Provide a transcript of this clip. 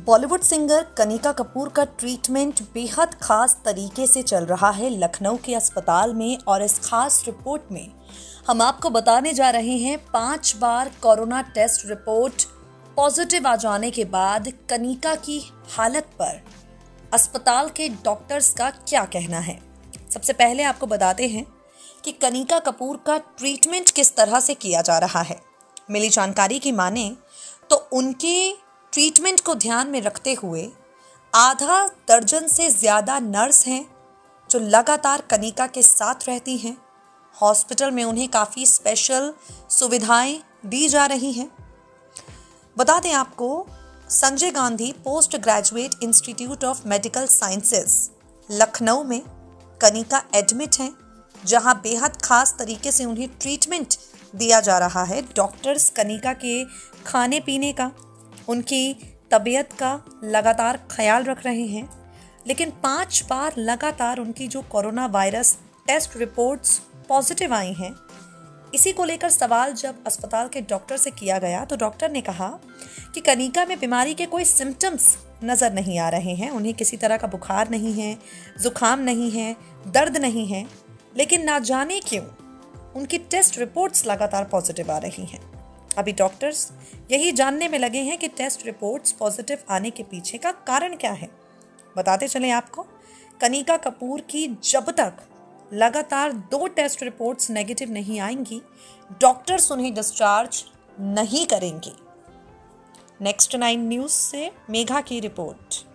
Bollywood singer Kanika Kapoor का treatment बेहद खास तरीके से चल रहा है लखनऊ के अस्पताल में। और इस खास रिपोर्ट में हम आपको बताने जा रहे हैं 5 बार कोरोना टेस्ट रिपोर्ट पॉजिटिव आ जाने के बाद कनिका की हालत पर अस्पताल के डॉक्टर्स का क्या कहना है। सबसे पहले आपको बताते हैं कि कनिका कपूर का ट्रीटमेंट किस तरह से किया जा रहा है। मिली जानकारी की माने तो उनके ट्रीटमेंट को ध्यान में रखते हुए आधा दर्जन से ज़्यादा नर्स हैं जो लगातार कनिका के साथ रहती हैं। हॉस्पिटल में उन्हें काफ़ी स्पेशल सुविधाएं दी जा रही हैं। बता दें आपको, Sanjay Gandhi post graduate institute of medical sciences Lucknow में कनिका एडमिट हैं, जहां बेहद खास तरीके से उन्हें ट्रीटमेंट दिया जा रहा है। डॉक्टर्स कनिका के खाने पीने का, उनकी तबीयत का लगातार ख्याल रख रहे हैं। लेकिन 5 बार लगातार उनकी जो corona virus test reports positive आई हैं, इसी को लेकर सवाल जब अस्पताल के डॉक्टर से किया गया तो डॉक्टर ने कहा कि कनिका में बीमारी के कोई सिम्टम्स नज़र नहीं आ रहे हैं। उन्हें किसी तरह का बुखार नहीं है, जुकाम नहीं है, दर्द नहीं है, लेकिन ना जाने क्यों उनकी टेस्ट रिपोर्ट्स लगातार पॉजिटिव आ रही हैं। अभी डॉक्टर्स यही जानने में लगे हैं कि टेस्ट रिपोर्ट्स पॉजिटिव आने के पीछे का कारण क्या है। बताते चलें आपको, कनिका कपूर की जब तक लगातार 2 टेस्ट रिपोर्ट्स नेगेटिव नहीं आएंगी, डॉक्टर्स उन्हें डिस्चार्ज नहीं करेंगे। नेक्स्ट 9 न्यूज़ से मेघा की रिपोर्ट।